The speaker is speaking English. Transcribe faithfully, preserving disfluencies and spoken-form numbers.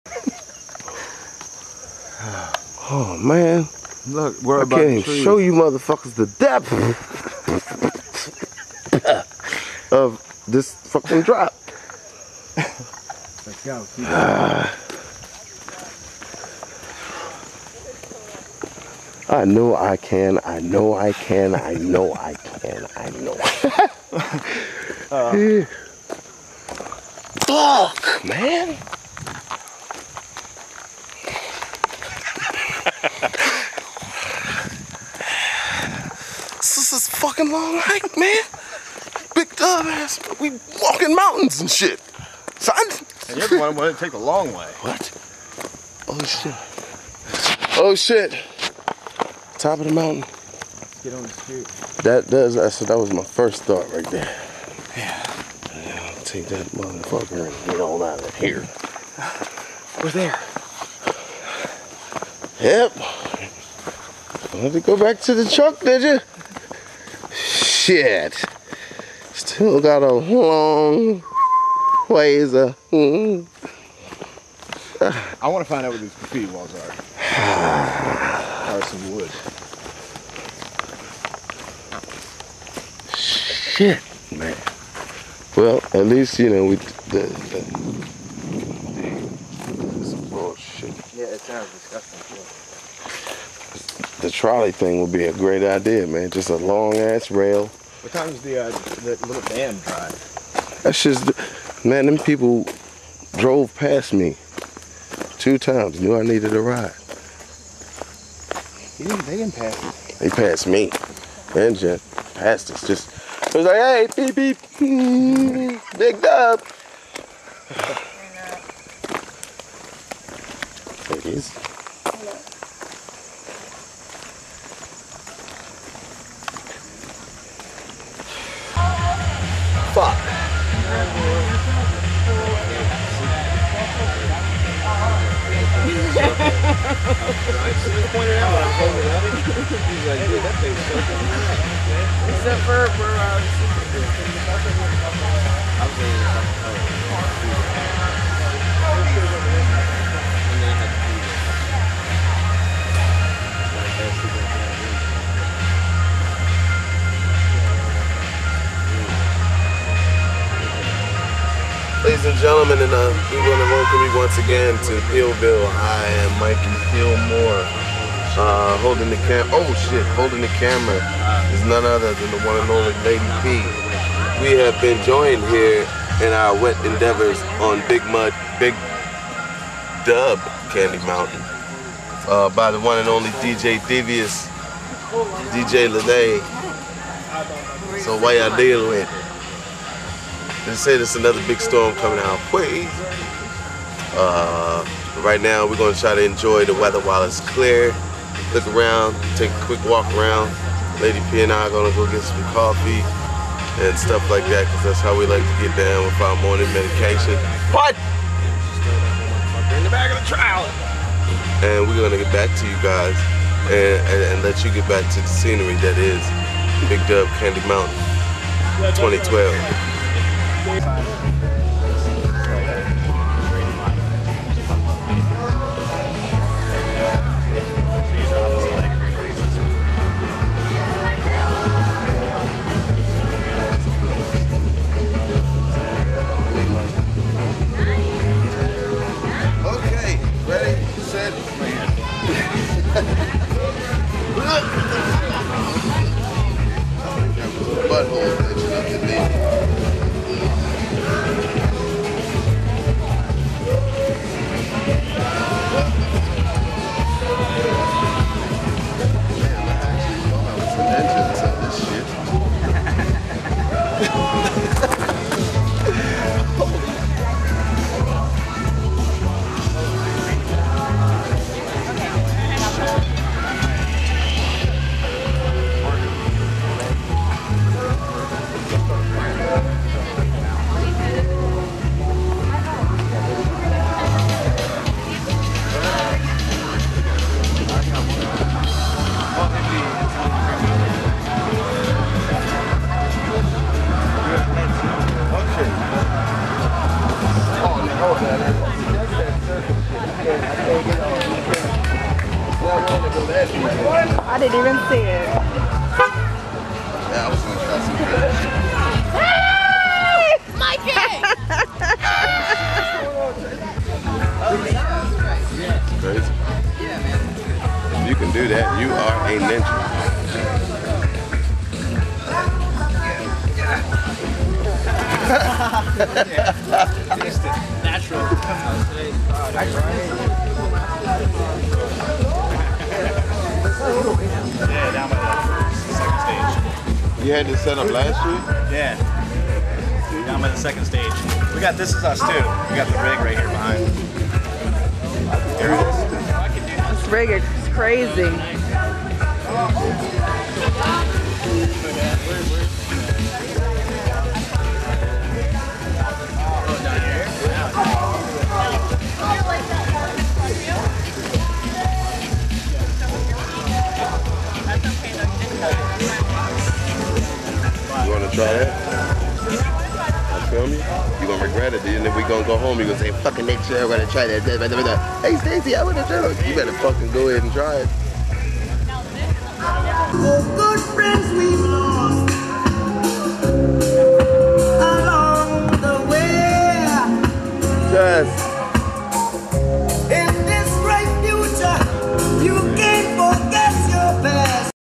Oh man. Look, we're I about can't even trees. show you motherfuckers the depth of this fucking drop. Let's go. Keep Uh, I know I can, I know I can, I know I can, I know I can. uh. Fuck, man. This is a fucking long hike, man. Big dub ass. We walking mountains and shit. Son. And you're the one who wanted to take the long way. What? Oh shit. Oh shit. Top of the mountain. Let's get on the street. That does, that's, that was my first thought right there. Yeah. Yeah, I'll take that motherfucker and get on out of here. We're there. Yep. Wanted to go back to the truck, did you? Shit. Still got a long ways of. Mm. I want to find out what these graffiti walls are. Or some wood. Shit, man. Well, at least, you know, we. The, the, some bullshit. Yeah, it sounds disgusting. The trolley thing would be a great idea, man. Just a long ass rail. What time does the, uh, the little band drive? That's just, man, them people drove past me two times, knew I needed a ride. He didn't, they didn't pass it. They passed me. And just passed us. Just, it was like, hey, beep, beep, mm, big dub. It is. Fuck. Except for for uh, Ladies and gentlemen, and uh, we want to welcome you once again to Hillville. I am Mikey Fillmore, uh, holding the cam. Oh shit, holding the camera is none other than the one and only Lady P. We have been joined here in our wet endeavors on Big Mud, Big Dub Candy Mountain uh, by the one and only D J Devious, D J Lene. So what y'all dealing with? They say there's another big storm coming our way. Uh, right now, we're going to try to enjoy the weather while it's clear. Look around, take a quick walk around. Lady P and I are going to go get some coffee and stuff like that, because that's how we like to get down with our morning medication. What? In the back of the trailer. And we're going to get back to you guys and, and, and let you get back to the scenery that is Big Dub Candy Mountain twenty twelve. Okay, ready, set, butthole itching up to me. I didn't even see it. Yeah, I was gonna try some good. Hey! Mikey! Crazy. If you can do that, you are a ninja. Natural. Yeah, down by the second stage. You had this set up last week? Yeah. Down by the second stage. We got, this is us too. We got the rig right here behind. Here it is. This rig is crazy. You wanna try that? I film you? You gonna regret it, and if we gonna go home, you gonna say, fucking next year, we're gonna try that. Hey Stacy, I wanna try it. You better fucking go ahead and try it. Oh, good friends we've lost along the way. Just